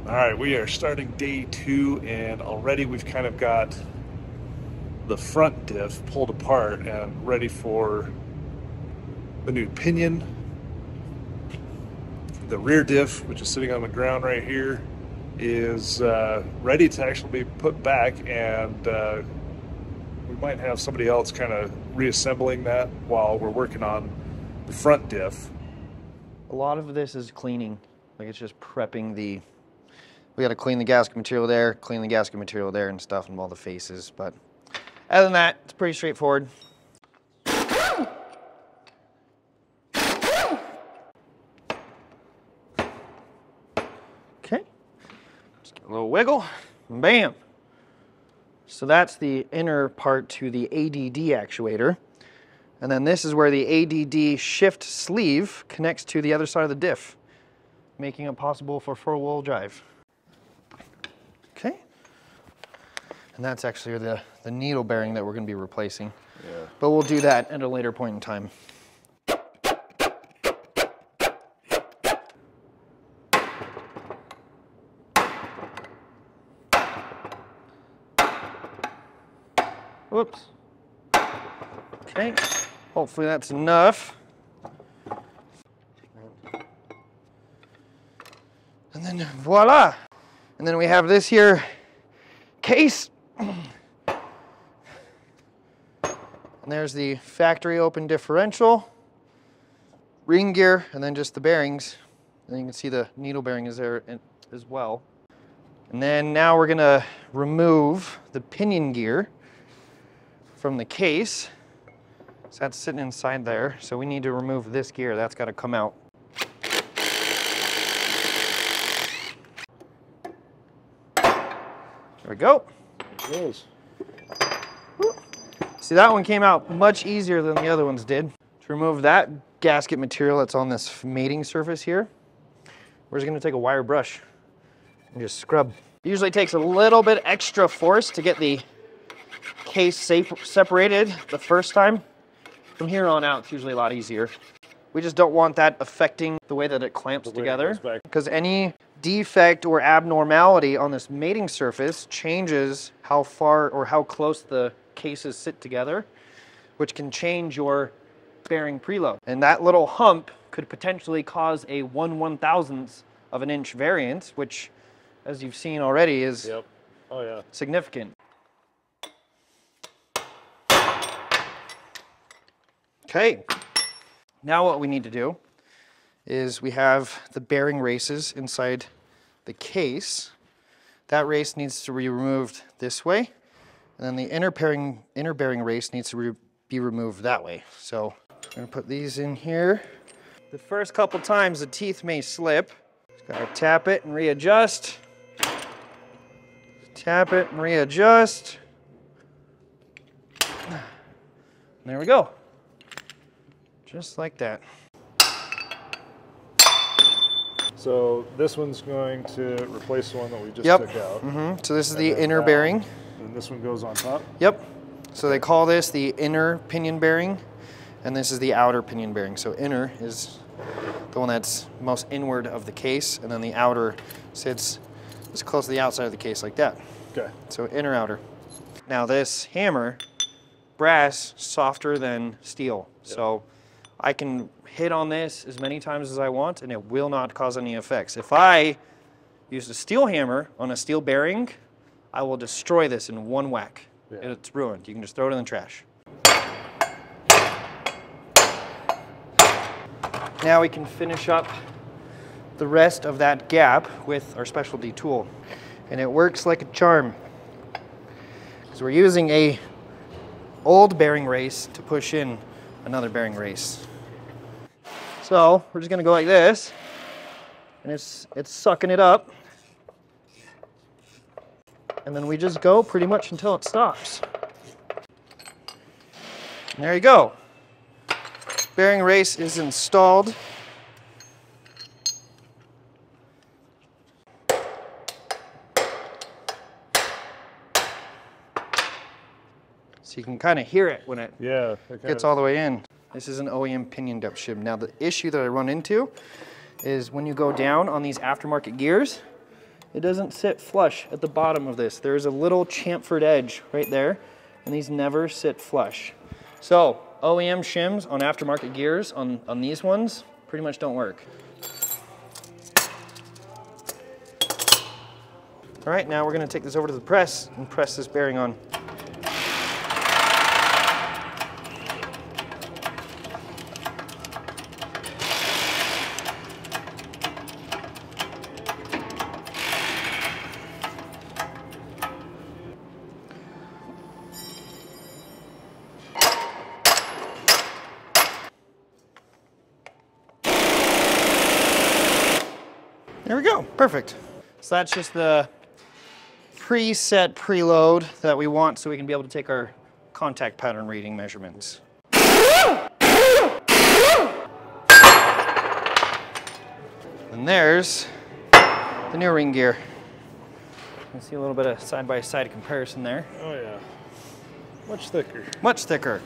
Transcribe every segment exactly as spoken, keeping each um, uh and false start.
All right, we are starting day two, and already we've kind of got the front diff pulled apart and ready for the new pinion. The rear diff, which is sitting on the ground right here, is uh, ready to actually be put back, and uh, we might have somebody else kind of reassembling that while we're working on the front diff. A lot of this is cleaning, like it's just prepping the, we got to clean the gasket material there, clean the gasket material there and stuff, and all the faces, but other than that, it's pretty straightforward. Okay, just give it a little wiggle, and bam. So that's the inner part to the A D D actuator. And then this is where the A D D shift sleeve connects to the other side of the diff, making it possible for four-wheel drive. Okay. And that's actually the, the needle bearing that we're going to be replacing. Yeah. But we'll do that at a later point in time. Whoops. Okay. Hopefully that's enough. And then voila. And then we have this here case. And there's the factory open differential, ring gear, and then just the bearings. And you can see the needle bearing is there as well. And then now we're gonna remove the pinion gear from the case. So that's sitting inside there. So we need to remove this gear. That's got to come out. There we go. There it is. See, that one came out much easier than the other ones did. To remove that gasket material that's on this mating surface here, we're just going to take a wire brush and just scrub. It usually takes a little bit extra force to get the case safe, separated the first time. From here on out, it's usually a lot easier. We just don't want that affecting the way that it clamps together, because any defect or abnormality on this mating surface changes how far or how close the cases sit together, which can change your bearing preload. And that little hump could potentially cause a one one thousandth of an inch variance, which, as you've seen already, is yep. Oh, yeah. significant. Okay, now what we need to do is we have the bearing races inside the case. That race needs to be removed this way, and then the inner bearing, inner bearing race needs to re be removed that way. So I'm going to put these in here. The first couple times the teeth may slip. Just got to tap it and readjust. Tap it and readjust. And there we go. Just like that. So this one's going to replace the one that we just yep. took out. Mm-hmm. So this is and the inner bearing. And this one goes on top? Yep. So they call this the inner pinion bearing, and this is the outer pinion bearing. So inner is the one that's most inward of the case, and then the outer sits as close to the outside of the case like that. Okay. So inner, outer. Now this hammer, brass, softer than steel. Yep. So I can hit on this as many times as I want and it will not cause any effects. If I use a steel hammer on a steel bearing, I will destroy this in one whack. Yeah. It's ruined. You can just throw it in the trash. Now we can finish up the rest of that gap with our specialty tool. And it works like a charm. Because we're using a old bearing race to push in another bearing race. So we're just gonna go like this, and it's it's sucking it up, and then we just go pretty much until it stops. And there you go. Bearing race is installed. So you can kind of hear it when it yeah, gets all the way in. This is an O E M pinion depth shim. Now the issue that I run into is when you go down on these aftermarket gears, it doesn't sit flush at the bottom of this. There's a little chamfered edge right there, and these never sit flush. So O E M shims on aftermarket gears on, on these ones pretty much don't work. All right, now we're gonna take this over to the press and press this bearing on. There we go, perfect. So that's just the preset preload that we want so we can be able to take our contact pattern reading measurements. And there's the new ring gear. You can see a little bit of side-by-side comparison there. Oh yeah, much thicker. Much thicker.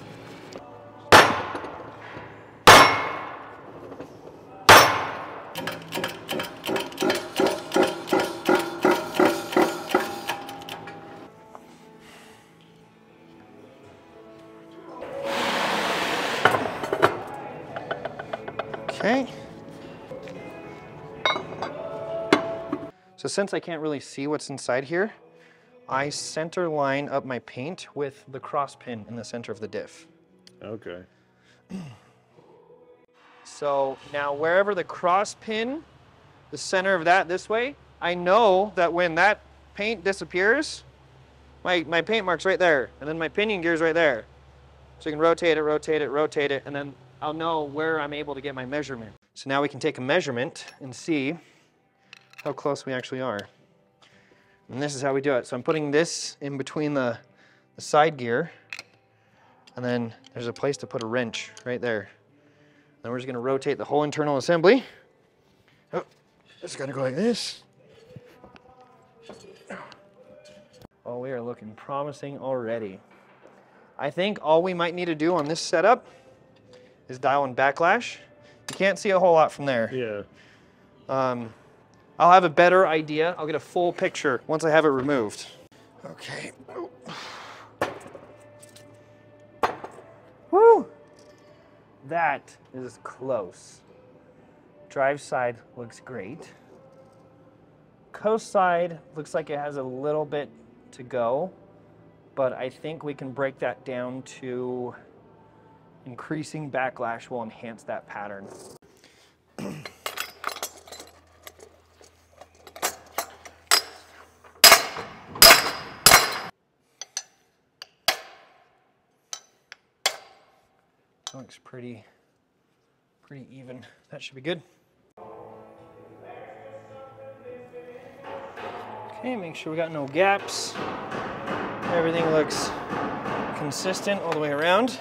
Okay. So since I can't really see what's inside here, I center line up my paint with the cross pin in the center of the diff. Okay. So now wherever the cross pin, the center of that this way, I know that when that paint disappears, my, my paint mark's right there, and then my pinion gear's right there. So you can rotate it, rotate it, rotate it, and then I'll know where I'm able to get my measurement. So now we can take a measurement and see how close we actually are. And this is how we do it. So I'm putting this in between the, the side gear, and then there's a place to put a wrench right there. Then we're just gonna rotate the whole internal assembly. Oh, it's gonna go like this. Oh, we are looking promising already. I think all we might need to do on this setup is dial in backlash. You can't see a whole lot from there. Yeah. Um, I'll have a better idea. I'll get a full picture once I have it removed. Okay. Oh. Woo! That is close. Drive side looks great. Coast side looks like it has a little bit to go, but I think we can break that down to increasing backlash will enhance that pattern. Looks pretty, pretty even. That should be good. Okay, make sure we got no gaps. Everything looks consistent all the way around.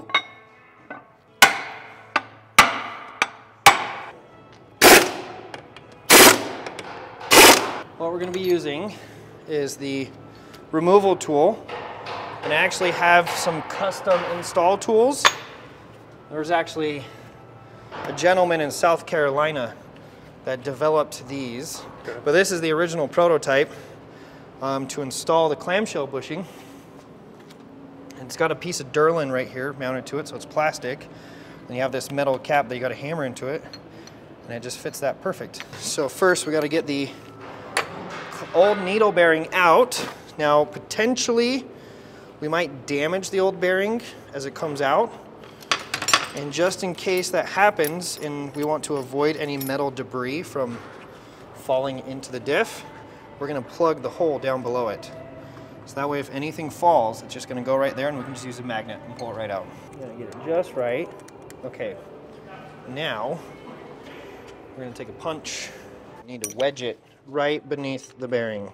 What we're going to be using is the removal tool, and I actually have some custom install tools. There's actually a gentleman in South Carolina that developed these, okay. But this is the original prototype um, to install the clamshell bushing. And it's got a piece of Durlin right here mounted to it, so it's plastic. And you have this metal cap that you got to hammer into it, and it just fits that perfect. So first we got to get the old needle bearing out. Now potentially we might damage the old bearing as it comes out. And just in case that happens and we want to avoid any metal debris from falling into the diff, we're going to plug the hole down below it. So that way if anything falls, it's just going to go right there and we can just use a magnet and pull it right out. I'm going to get it just right. Okay, now we're going to take a punch. We need to wedge it right beneath the bearing.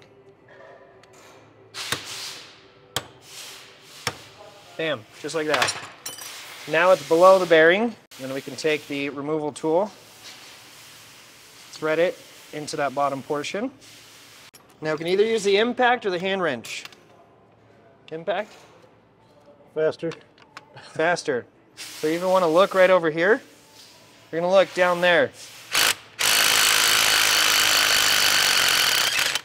Bam, just like that. Now it's below the bearing, and then we can take the removal tool, thread it into that bottom portion. Now we can either use the impact or the hand wrench. Impact? Faster. Faster. So you even want to look right over here. You're going to look down there.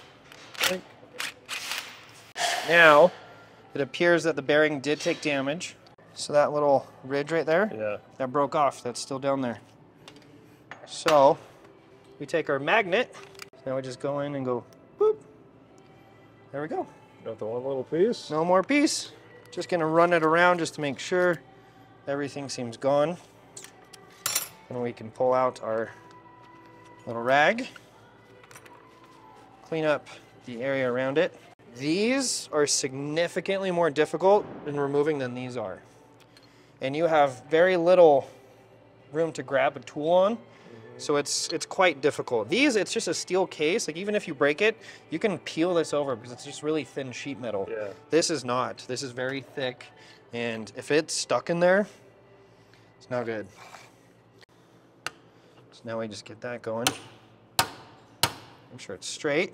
Now, it appears that the bearing did take damage. So that little ridge right there, Yeah. that broke off. That's still down there. So we take our magnet. Now we just go in and go boop. There we go. Got the one little piece. No more piece. Just gonna run it around just to make sure everything seems gone. And we can pull out our little rag, clean up the area around it. These are significantly more difficult in removing than these are. And you have very little room to grab a tool on, so it's it's quite difficult. These, it's just a steel case. Like even if you break it, you can peel this over because it's just really thin sheet metal. Yeah. This is not. This is very thick, and if it's stuck in there, it's not good. So now we just get that going. Make sure it's straight.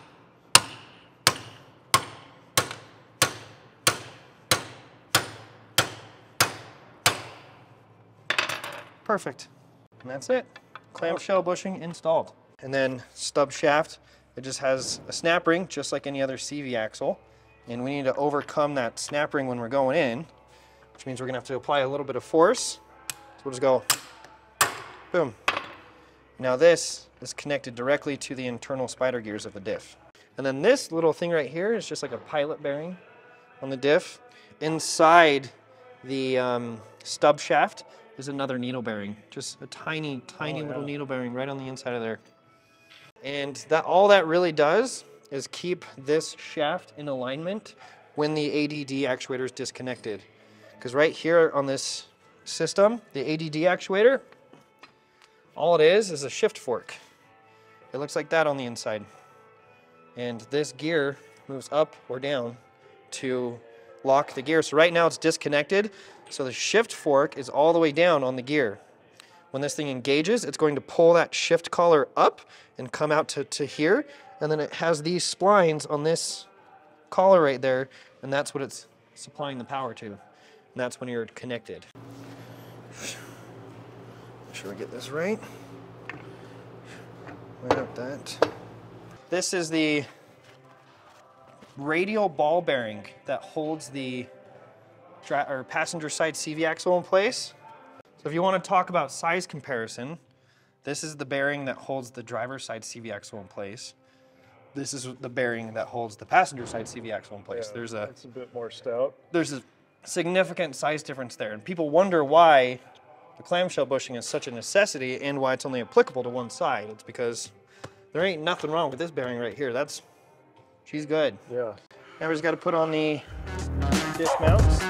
Perfect. And that's it. Clamshell bushing installed. And then stub shaft, it just has a snap ring just like any other C V axle. And we need to overcome that snap ring when we're going in, which means we're gonna have to apply a little bit of force. So we'll just go, boom. Now this is connected directly to the internal spider gears of the diff. And then this little thing right here is just like a pilot bearing on the diff. Inside the um, stub shaft is another needle bearing, just a tiny, tiny oh, little yeah. needle bearing right on the inside of there. And that all that really does is keep this shaft in alignment when the A D D actuator is disconnected. Because right here on this system, the A D D actuator, all it is is a shift fork. It looks like that on the inside. And this gear moves up or down to lock the gear. So right now it's disconnected. So the shift fork is all the way down on the gear. When this thing engages, it's going to pull that shift collar up and come out to, to here. And then it has these splines on this collar right there. And that's what it's supplying the power to. And that's when you're connected. Make sure we get this right. Line up that. This is the radial ball bearing that holds the or passenger side C V axle in place. So if you want to talk about size comparison, this is the bearing that holds the driver's side C V axle in place. This is the bearing that holds the passenger side C V axle in place. Yeah, there's a it's a bit more stout. There's a significant size difference there, and people wonder why the clamshell bushing is such a necessity and why it's only applicable to one side. It's because there ain't nothing wrong with this bearing right here. That's she's good. Yeah. Now we just got to put on the disc mounts.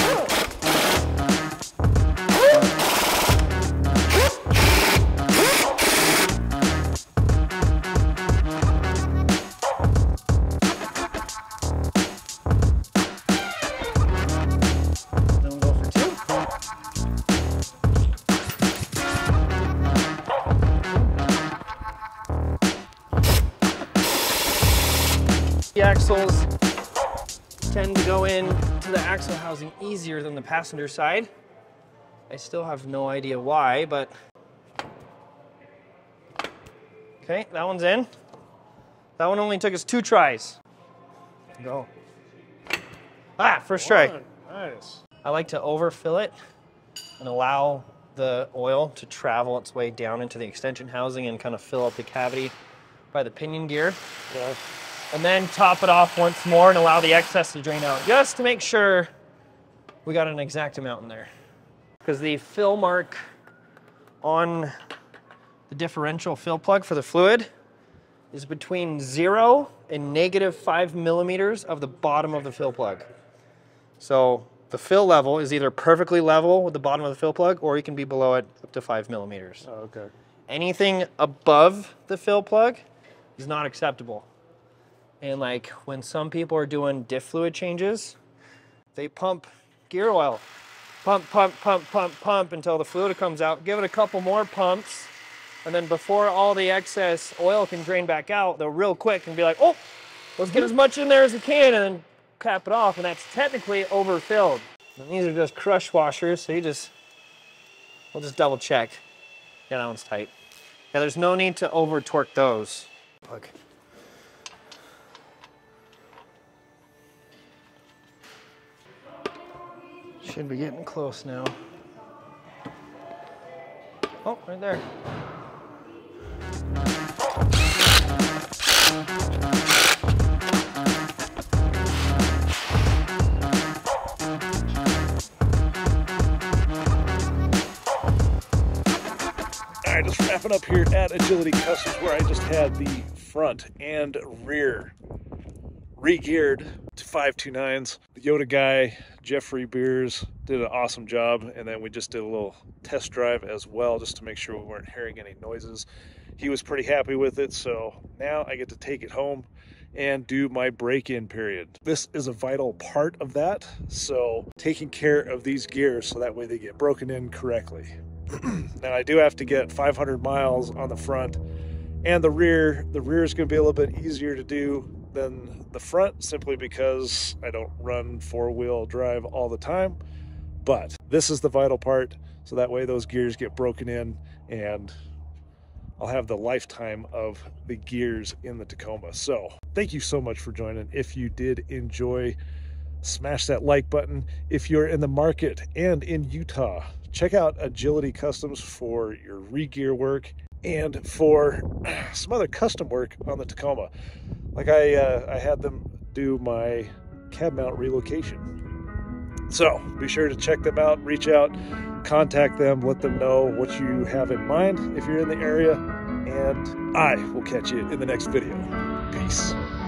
The axles tend to go in to the axle housing easier than the passenger side. I still have no idea why, but okay, that one's in. That one only took us two tries. Go. Ah, first try. One. Nice. I like to overfill it and allow the oil to travel its way down into the extension housing and kind of fill up the cavity by the pinion gear. Yeah. And then top it off once more and allow the excess to drain out, just to make sure we got an exact amount in there. Because the fill mark on the differential fill plug for the fluid is between zero and negative five millimeters of the bottom of the fill plug. So the fill level is either perfectly level with the bottom of the fill plug, or you can be below it up to five millimeters. Oh, okay. Anything above the fill plug is not acceptable. And like when some people are doing diff fluid changes, they pump gear oil. Pump, pump, pump, pump, pump until the fluid comes out. Give it a couple more pumps. And then before all the excess oil can drain back out, they'll real quick and be like, oh, let's get as much in there as we can, and then cap it off. And that's technically overfilled. And these are just crush washers, so you just, we'll just double check. Yeah, that one's tight. Yeah, there's no need to over torque those. Look. Should be getting close now. Oh, right there. All right, just wrapping up here at Agility Customs, where I just had the front and rear re-geared to five twenty-nines. The Yoda guy, Jeffrey Beers, did an awesome job, and then we just did a little test drive as well just to make sure we weren't hearing any noises. He was pretty happy with it, so now I get to take it home and do my break-in period. This is a vital part of that, so taking care of these gears so that way they get broken in correctly. Now I do have to get five hundred miles on the front and the rear. The rear is going to be a little bit easier to do than the front, simply because I don't run four-wheel drive all the time. But this is the vital part, so that way those gears get broken in and I'll have the lifetime of the gears in the Tacoma. So thank you so much for joining. If you did enjoy, smash that like button. If you're in the market and in Utah, check out Agility Customs for your re-gear work and for some other custom work on the Tacoma. Like I, uh, I had them do my cab mount relocation. So be sure to check them out, reach out, contact them, let them know what you have in mind if you're in the area, and I will catch you in the next video. Peace.